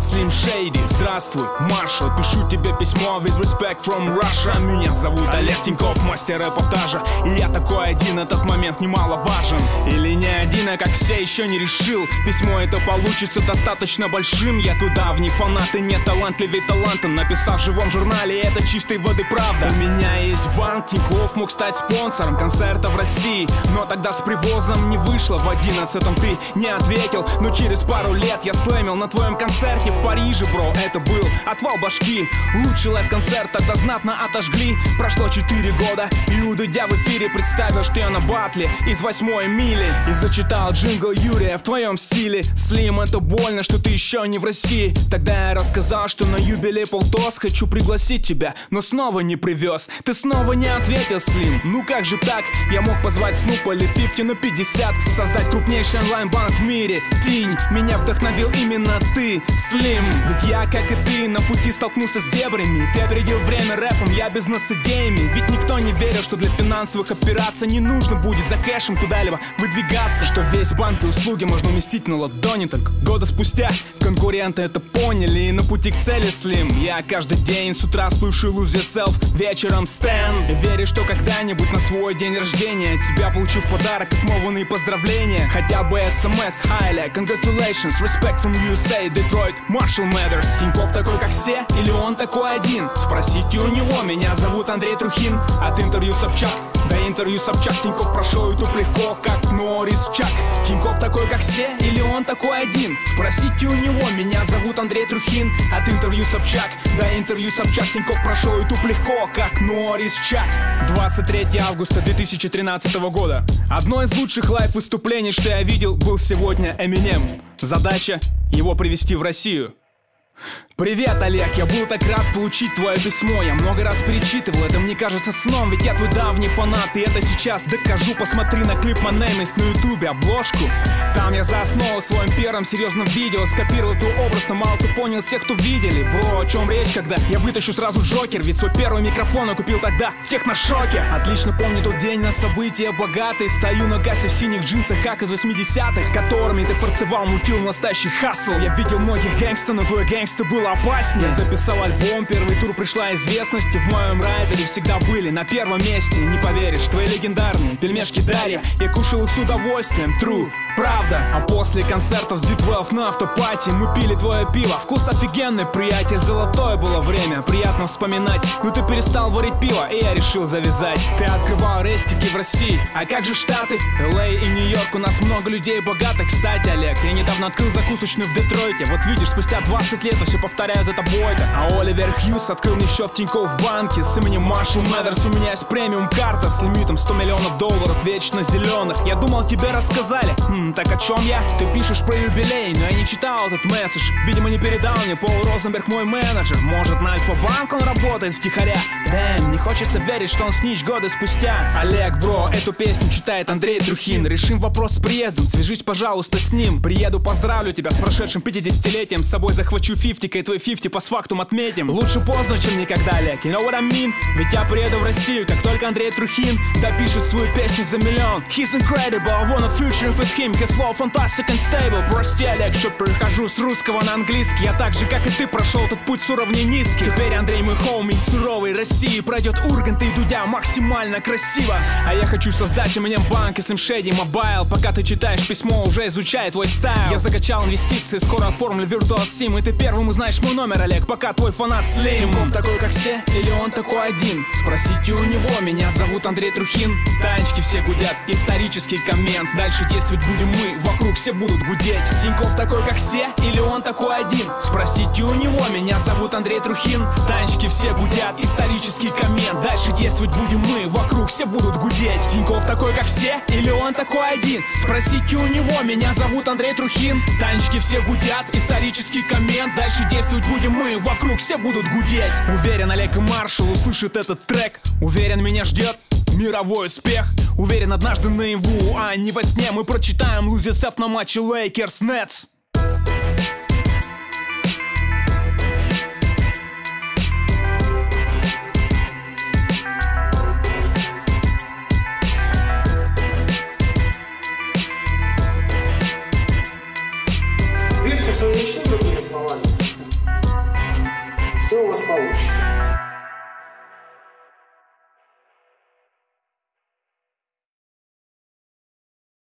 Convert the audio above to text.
Slim Shady. Здравствуй, Маршал, пишу тебе письмо with respect from Russia. Меня зовут Олег Тиньков, мастер репортажа. И я такой один, этот момент немаловажен. Или не один, а как все еще не решил. Письмо это получится достаточно большим. Я туда в фанат и не талантливее таланта. Написал в живом журнале, это чистой воды правда. У меня есть банк, Тиньков мог стать спонсором концерта в России. Но тогда с привозом не вышло. В 11-м ты не ответил. Но через пару лет я слэмил на твоем концерте в Париже, бро. Это был отвал башки. Лучший лайв-концерт тогда знатно отожгли. Прошло 4 года, и у Дудя в эфире представил, что я на батле из 8-й мили. И зачитал джингл Юрия в твоем стиле. Слим, это больно, что ты еще не в России. Тогда я рассказал, что на юбилей полтос хочу пригласить тебя, но снова не привез. Ты снова не ответил, Слим. Ну как же так? Я мог позвать Снупа или 50 на 50, создать крупнейший онлайн-банк в мире. Тинь, меня вдохновил именно ты, Слим. Ведь я, как и ты, на пути столкнулся с дебрями. Ты опередил время рэпом, я бизнес-идеями. Ведь никто не верил, что для финансовых операций не нужно будет за кэшем куда-либо выдвигаться. Что весь банк и услуги можно уместить на ладони. Только года спустя конкуренты это поняли. И на пути к цели, Слим. Я каждый день с утра слушаю Lose Yourself, вечером Stan. И верю, что когда-нибудь на свой день рождения тебя получу в подарок отмованные поздравления. Хотя бы SMS, highlight, congratulations, respect from USA, Detroit, Marshall Matters. Тиньков такой, как все, или он такой один? Спросите у него, меня зовут Андрей Трухин. От интервью Собчак до интервью Собчак Тиньков прошел YouTube легко, как Норрис Чак. Тиньков такой, как все, или он такой один? Спросите у него, меня зовут Андрей Трухин. От интервью Собчак до интервью Собчак Тиньков прошел YouTube легко, как Норрис Чак. 23 августа 2013 года. Одно из лучших лайв-выступлений, что я видел, был сегодня Eminem. Задача его привезти в Россию. Привет, Олег, я был так рад получить твое письмо. Я много раз перечитывал, это мне кажется сном. Ведь я твой давний фанат, и это сейчас докажу. Посмотри на клип My Name Is на ютубе, обложку. Там я за основу в своем первом серьезном видео скопировал твой образ, но мало кто понял из тех, кто видели. Бро, о чем речь, когда я вытащу сразу Джокер? Ведь свой первый микрофон я купил тогда в Техношоке. Отлично помню тот день, на события богатые. Стою на кассе в синих джинсах, как из 80-х, которыми ты фарцевал, мутил настоящий хасл. Я видел многих гэнгста, но твой гэнгста был опаснее. Я записал альбом, первый тур пришла известность. И в моем райдере всегда были на первом месте. Не поверишь, твои легендарные пельмешки Дарья, я кушал их с удовольствием, true, правда. А после концертов с D12 на автопати мы пили твое пиво. Вкус офигенный, приятель, золотое было время. Приятно вспоминать, но ты перестал варить пиво, и я решил завязать. Ты открывал рестики в России, а как же Штаты? LA и Нью-Йорк, у нас много людей богатых. Кстати, Олег, я недавно открыл закусочную в Детройте. Вот видишь, спустя 20 лет я все повторяю за тобой. А Оливер Хьюз открыл мне счет в Тинькофф банке с именем Marshall Mathers. У меня есть премиум карта с лимитом $100 миллионов, вечно зеленых. Я думал, тебе рассказали. Так о чем я? Ты пишешь про юбилей, но я не читал этот месседж. Видимо, не передал мне Пол Розенберг, мой менеджер. Может, на Альфа-банк он работает втихаря? Дэм, не хочется верить, что он снич годы спустя. Олег, бро, эту песню читает Андрей Трухин. Решим вопрос с приездом, свяжись, пожалуйста, с ним. Приеду, поздравлю тебя с прошедшим 50-летием. С собой захвачу 50, и твой 50 постфактум отметим. Лучше поздно, чем никогда, Олег, you know what I mean? Ведь я приеду в Россию, как только Андрей Трухин допишет свою песню за миллион. He's incredible, I wanna feature with him. His flow fantastic and stable. Прости, Олег, что перехожу с русского на английский. Я так же, как и ты, прошел этот путь с уровней низких. Теперь Андрей мой хоуми из суровой России. Пройдет Ургант и Дудя максимально красиво. А я хочу создать Eminem банк и Slim Shady Mobile. Пока ты читаешь письмо, уже изучай твой стайл. Я закачал инвестиции, скоро оформлю Virtual SIM. И ты первым узнаешь мой номер, Олег, пока твой фанат Слим. Тиньков такой, как все, или он такой один? Спросите у него, меня зовут Андрей Трухин. Танчики все гудят, исторический коммент. Дальше действовать будем мы, вокруг все будут гудеть. Тиньков такой, как все, или он такой один? Спросите у него, меня зовут Андрей Трухин. Танчики все гудят, исторический коммент. Дальше действовать будем мы, вокруг все будут гудеть. Тиньков такой, как все, или он такой один? Спросите у него, меня зовут Андрей Трухин. Танчики все гудят, исторический коммент. Дальше действовать будем мы, вокруг все будут гудеть. Уверен, Олег и Маршал услышат этот трек. Уверен, меня ждет мировой успех. Уверен, однажды наяву, а не во сне, мы прочитаем Lose Yourself на матче Lakers Nets. Видите, что не другими словами.